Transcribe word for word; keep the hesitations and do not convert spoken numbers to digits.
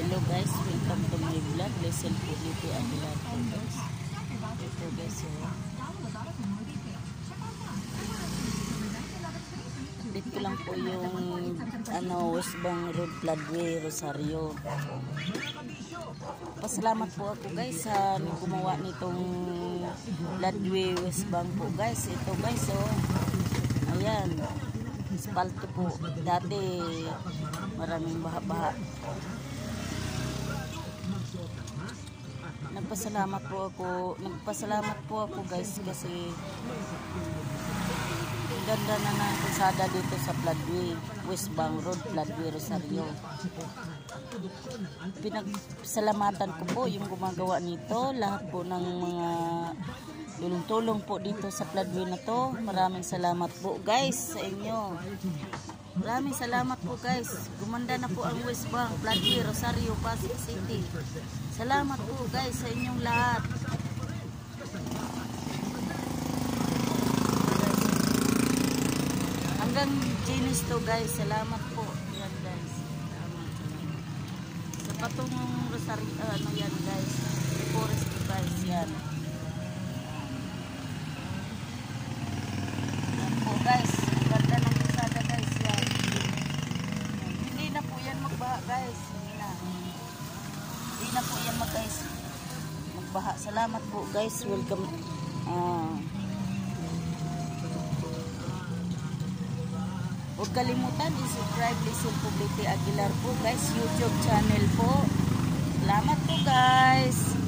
Hello guys, welcome to my vlog. Listen po dito ang vlog po guys. Ito guys, oh. Update ko lang po yung ano, Westbang Road, Floodway, Rosario. Pasalamat po ako guys sa gumawa nitong Floodway, Westbang po guys. Ito guys, oh. Ayan. Spalto po. Dati maraming baha-baha. Nagpasalamat po ako. Nagpasalamat po ako guys kasi ganda na ng kalsada dito sa Floodway, Westbang Road, Floodway, Rosario. Pinagsalamatan ko po yung gumagawa nito, lahat po ng mga tulong-tulong po dito sa Floodway na to. Maraming salamat po guys sa inyo. Maraming salamat po guys. Gumanda na po ang Westbang, Floodway, Rosario, Pasig City. Salamat po guys sa inyong lahat. Hanggang Ginis to guys. Salamat po. Yan guys. Salamat. Sa patungong Rosario, ano yan guys. Forest to guys. Yan. Yan po guys. Ganda ng kasada guys. Yan. Hindi na po yan magbaha guys. Hindi na. Hindi na po yan mag guys. Magbaha. Salamat po guys. Welcome. Ah. Huwag kalimutan i-subscribe Listen Publicity Aguilar po guys, YouTube channel po. Salamat po guys.